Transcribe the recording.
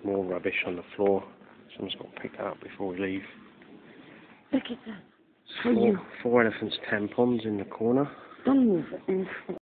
more rubbish on the floor. Someone's got to pick that up before we leave. Look at that. Four elephants' tampons in the corner. Don't move.